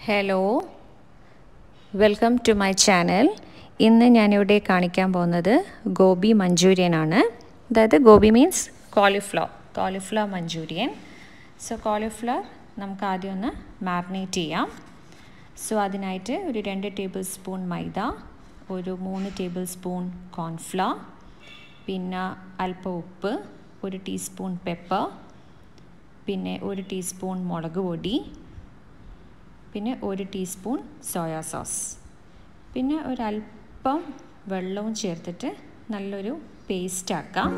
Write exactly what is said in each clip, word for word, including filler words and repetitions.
Hello, welcome to my channel. ഇന്ന് ഞാനിവിടെ കാണിക്കാൻ പോകുന്നത് ഗോബി മഞ്ചൂരിയൻ ആണ്. അതായത് gobi means cauliflower cauliflower Manchurian. So cauliflower നമുക്ക് ആദ്യം ഒന്ന് മാരിനേറ്റ് ചെയ്യാം. സോ അതിനായിട്ട് ഒരു രണ്ട് ടേബിൾ സ്പൂൺ മൈദ, ഒരു മൂന്ന് ടേബിൾ സ്പൂൺ കോൺഫ്ലവർ, പിന്നെ അല്പം ഉപ്പ്, ഒരു ടീസ്പൂൺ പെപ്പർ, പിന്നെ ഒരു ടീസ്പൂൺ മുളക് പൊടി, പിന്നെ ഒരു ടീസ്പൂൺ സോയാ സോസ്, പിന്നെ ഒരല്പം വെള്ളവും ചേർത്തിട്ട് നല്ലൊരു പേസ്റ്റ് ആക്കാം.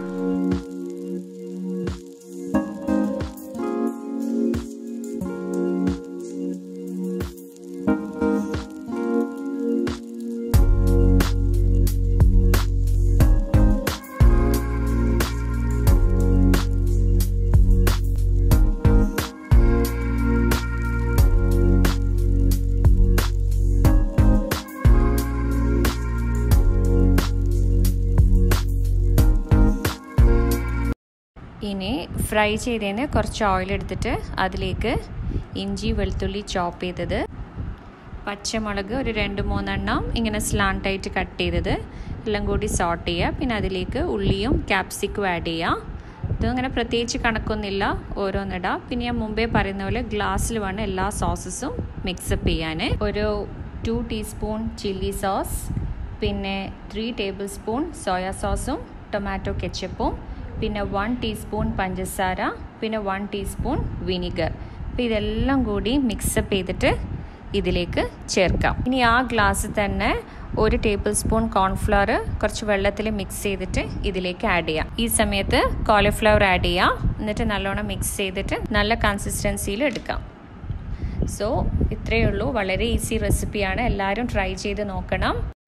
ഇനി ഫ്രൈ ചെയ്തതിന് കുറച്ച് ഓയിൽ എടുത്തിട്ട് അതിലേക്ക് ഇഞ്ചി വെളുത്തുള്ളി ചോപ്പ് ചെയ്തത്, പച്ചമുളക് ഒരു രണ്ട് മൂന്നെണ്ണം ഇങ്ങനെ സ്ലാൻറ്റായിട്ട് കട്ട് ചെയ്തത് എല്ലാം കൂടി സോട്ട് ചെയ്യുക. പിന്നെ അതിലേക്ക് ഉള്ളിയും ക്യാപ്സിക്കും ആഡ് ചെയ്യുക. ഇത് അങ്ങനെ പ്രത്യേകിച്ച് കണക്കൊന്നുമില്ല, ഓരോന്നിടാം. പിന്നെ ഞാൻ മുമ്പേ പറയുന്ന പോലെ ഗ്ലാസ്സിൽ വേണം എല്ലാ സോസസും മിക്സപ്പ് ചെയ്യാൻ. ഒരു ടു ടീസ്പൂൺ ചില്ലി സോസ്, പിന്നെ ത്രീ ടേബിൾ സ്പൂൺ സോയാ സോസും ടൊമാറ്റോ കെച്ചപ്പും, പിന്നെ വൺ ടീസ്പൂൺ പഞ്ചസാര, പിന്നെ വൺ ടീസ്പൂൺ വിനിഗർ. അപ്പോൾ ഇതെല്ലാം കൂടി മിക്സപ്പ് ചെയ്തിട്ട് ഇതിലേക്ക് ചേർക്കാം. ഇനി ആ ഗ്ലാസ്സിൽ തന്നെ ഒരു ടേബിൾ സ്പൂൺ കോൺഫ്ലവർ കുറച്ച് വെള്ളത്തിൽ മിക്സ് ചെയ്തിട്ട് ഇതിലേക്ക് ആഡ് ചെയ്യാം. ഈ സമയത്ത് കോളിഫ്ലവർ ആഡ് ചെയ്യാം. എന്നിട്ട് നല്ലോണം മിക്സ് ചെയ്തിട്ട് നല്ല കൺസിസ്റ്റൻസിയിൽ എടുക്കാം. സോ ഇത്രയേ ഉള്ളൂ, വളരെ ഈസി റെസിപ്പിയാണ്. എല്ലാവരും ട്രൈ ചെയ്ത് നോക്കണം.